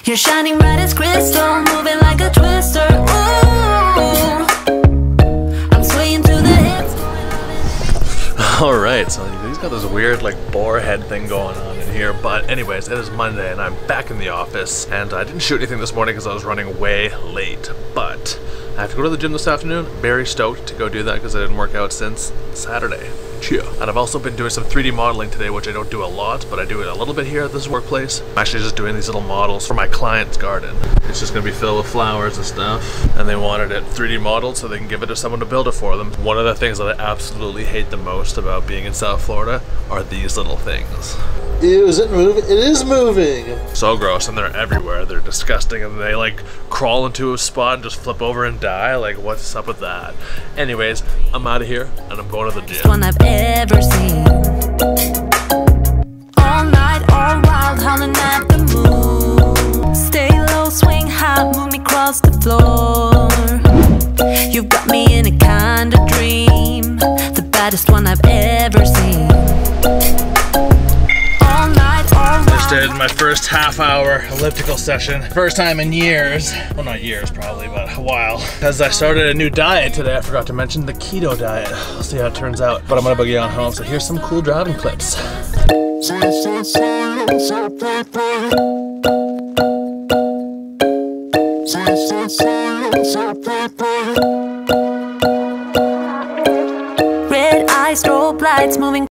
You're shining bright as crystal, moving like a twister. Ooh, I'm swaying to the hips. Alright, so he's got this weird like boar head thing going on in here, but anyways, it is Monday and I'm back in the office, and I didn't shoot anything this morning because I was running way late, but I have to go to the gym this afternoon. Very stoked to go do that because I didn't work out since Saturday. Cheer. And I've also been doing some 3D modeling today, which I don't do a lot, but I do it a little bit here at this workplace. I'm actually just doing these little models for my client's garden. It's just gonna be filled with flowers and stuff, and they wanted it 3D modeled so they can give it to someone to build it for them. One of the things that I absolutely hate the most about being in South Florida are these little things. Ew, is it moving? It is moving! So gross, and they're everywhere. They're disgusting, and they like crawl into a spot and just flip over and die. Like, what's up with that? Anyways, I'm out of here, and I'm going to the gym. One I've ever seen. All night, all wild, howling at the moon. Stay low, swing high, move me across the floor. You've got me in a kind of dream, the baddest one I've ever seen. Just did my first half-hour elliptical session. First time in years. Well, not years probably, but a while. Because I started a new diet today. I forgot to mention the keto diet. We'll see how it turns out. But I'm gonna boogie on home, so here's some cool driving clips. Red eyes, strobe lights moving.